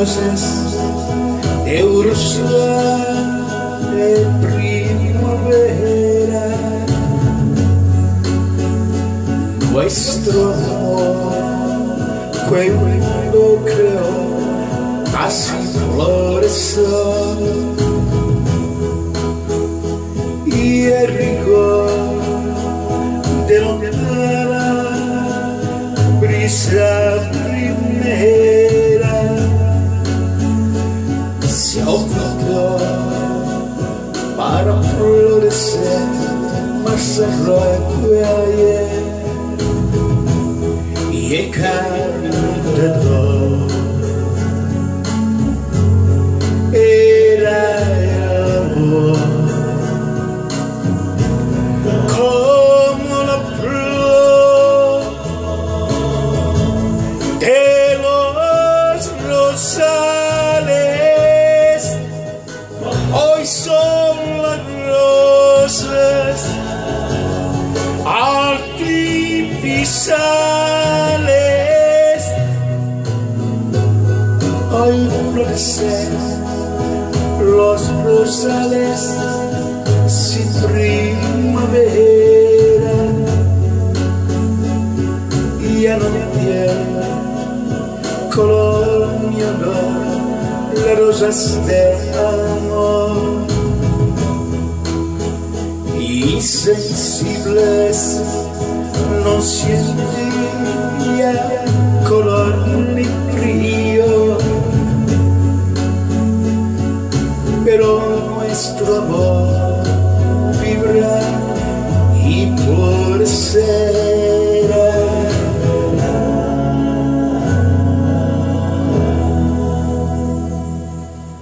rosas de Úrsula de primavera. Nuestro amor cuando creó así floreció y el rigor de la brisa primera se ocultó para florecer más rápido ayer. Y el cantador era el amor, como la flor de los rosales. Hoy son las rosas artificiales. Hoy florecen los rosales sin primavera. Y ya no tiene color ni olor las rosas de amor. Insensibles no sienten ya color ni frío, pero nuestro amor